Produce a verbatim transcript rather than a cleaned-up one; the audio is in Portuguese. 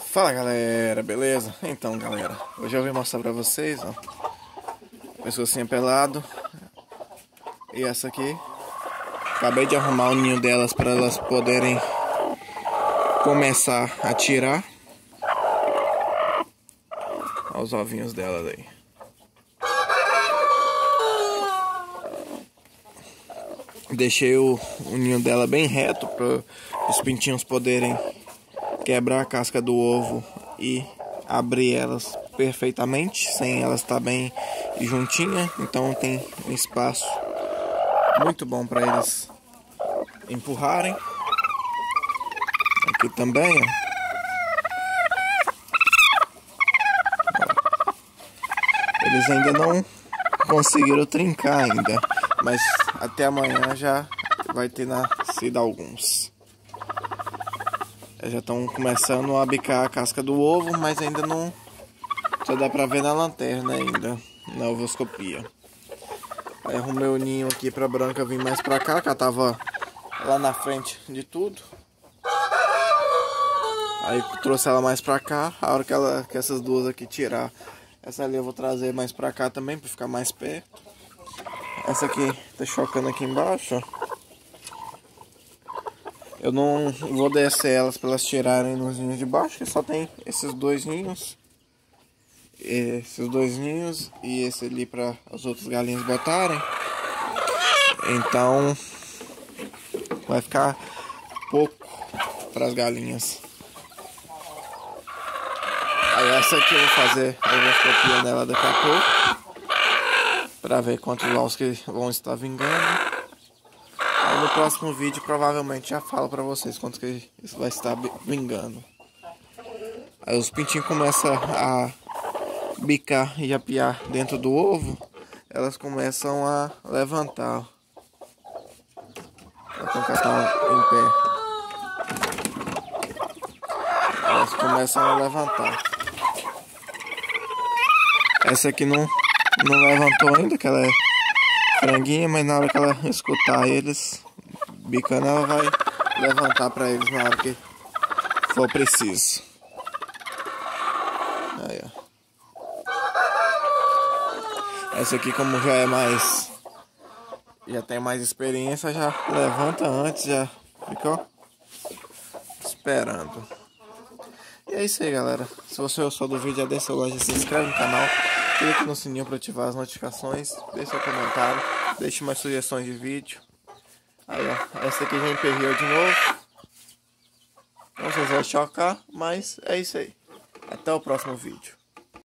Fala galera, beleza? Então galera, hoje eu vim mostrar pra vocês, ó, pessoazinha pelado. E essa aqui, acabei de arrumar o ninho delas para elas poderem começar a tirar. Olha os ovinhos delas aí. Deixei o, o ninho dela bem reto para os pintinhos poderem quebrar a casca do ovo e abrir elas perfeitamente, sem elas estar bem juntinha. Então tem um espaço muito bom para eles empurrarem. Aqui também, ó. Eles ainda não conseguiram trincar ainda, mas até amanhã já vai ter nascido alguns. Já estão começando a bicar a casca do ovo, mas ainda não, só dá pra ver na lanterna ainda, na ovoscopia. Aí arrumei o ninho aqui pra Branca vir mais pra cá, que ela tava lá na frente de tudo. Aí trouxe ela mais pra cá. A hora que, ela, que essas duas aqui tirar, essa ali eu vou trazer mais pra cá também, pra ficar mais perto. Essa aqui tá chocando aqui embaixo, ó. Eu não vou descer elas para elas tirarem nos ninhos de baixo, que só tem esses dois ninhos. Esses dois ninhos e esse ali para as outras galinhas botarem. Então vai ficar pouco para as galinhas. Aí essa aqui eu vou fazer a ovoscopia nela daqui a pouco, para ver quantos ovos que vão estar vingando. Aí no próximo vídeo provavelmente já falo pra vocês quanto que isso vai estar vingando. Aí os pintinhos começam a bicar e a piar dentro do ovo. Elas começam a levantar. Vou catar em pé. Elas começam a levantar. Essa aqui não, não levantou ainda, que ela é franguinha, mas na hora que ela escutar eles bicando, ela vai levantar pra eles na hora que for preciso. Aí, ó. Essa aqui, como já é mais, já tem mais experiência, já levanta antes, já fica, ó, esperando. E é isso aí, galera. Se você gostou do vídeo, já deixa seu like, se inscreve no canal, clique no sininho para ativar as notificações, deixe seu comentário, deixe mais sugestões de vídeo. Aí, ó, essa aqui já emperrou de novo. Não sei se vai chocar, mas é isso aí. Até o próximo vídeo.